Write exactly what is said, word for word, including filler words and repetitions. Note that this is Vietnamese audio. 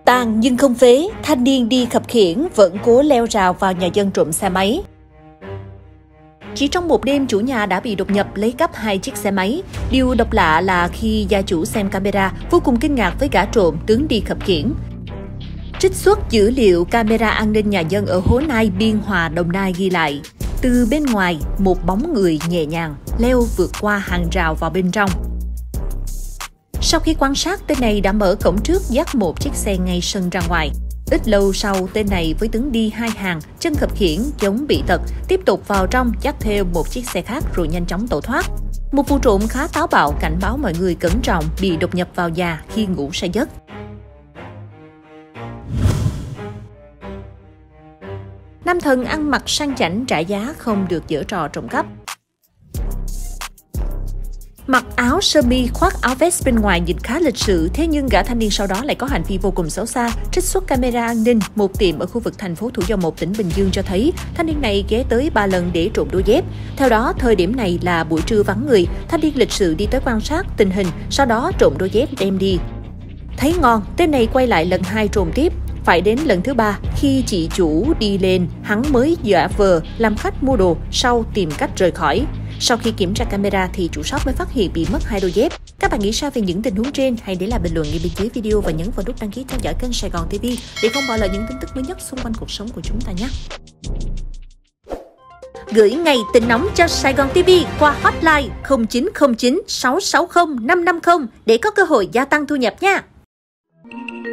Tàn nhưng không phế, thanh niên đi khập khiễng vẫn cố leo rào vào nhà dân trộm xe máy. Chỉ trong một đêm, chủ nhà đã bị đột nhập lấy cắp hai chiếc xe máy. Điều độc lạ là khi gia chủ xem camera, vô cùng kinh ngạc với gã trộm tướng đi khập khiễng. Trích xuất dữ liệu camera an ninh nhà dân ở Hố Nai, Biên Hòa, Đồng Nai ghi lại. Từ bên ngoài, một bóng người nhẹ nhàng leo vượt qua hàng rào vào bên trong. Sau khi quan sát, tên này đã mở cổng trước dắt một chiếc xe ngay sân ra ngoài. Ít lâu sau, tên này với tướng đi hai hàng, chân khập khiễng giống bị tật, tiếp tục vào trong dắt theo một chiếc xe khác rồi nhanh chóng tẩu thoát. Một vụ trộm khá táo bạo cảnh báo mọi người cẩn trọng bị đột nhập vào nhà khi ngủ say giấc. Nam thần ăn mặc sang chảnh trả giá không được giở trò trộm cắp. Mặc áo sơ mi khoác áo vest bên ngoài nhìn khá lịch sự, thế nhưng gã thanh niên sau đó lại có hành vi vô cùng xấu xa. Trích xuất camera an ninh một tiệm ở khu vực thành phố Thủ Dầu Một, tỉnh Bình Dương cho thấy thanh niên này ghé tới ba lần để trộm đôi dép. Theo đó, thời điểm này là buổi trưa vắng người, thanh niên lịch sự đi tới quan sát tình hình, sau đó trộm đôi dép đem đi. Thấy ngon, tên này quay lại lần hai trộm tiếp. Phải đến lần thứ ba, khi chị chủ đi lên, hắn mới giả vờ làm khách mua đồ, sau tìm cách rời khỏi. Sau khi kiểm tra camera thì chủ shop mới phát hiện bị mất hai đôi dép. Các bạn nghĩ sao về những tình huống trên? Hãy để lại bình luận ngay bên dưới video và nhấn vào nút đăng ký theo dõi kênh Sài Gòn ti vi để không bỏ lỡ những tin tức mới nhất xung quanh cuộc sống của chúng ta nhé. Gửi ngay tin nóng cho Sài Gòn ti vi qua hotline không chín không chín sáu sáu không năm năm không để có cơ hội gia tăng thu nhập nha.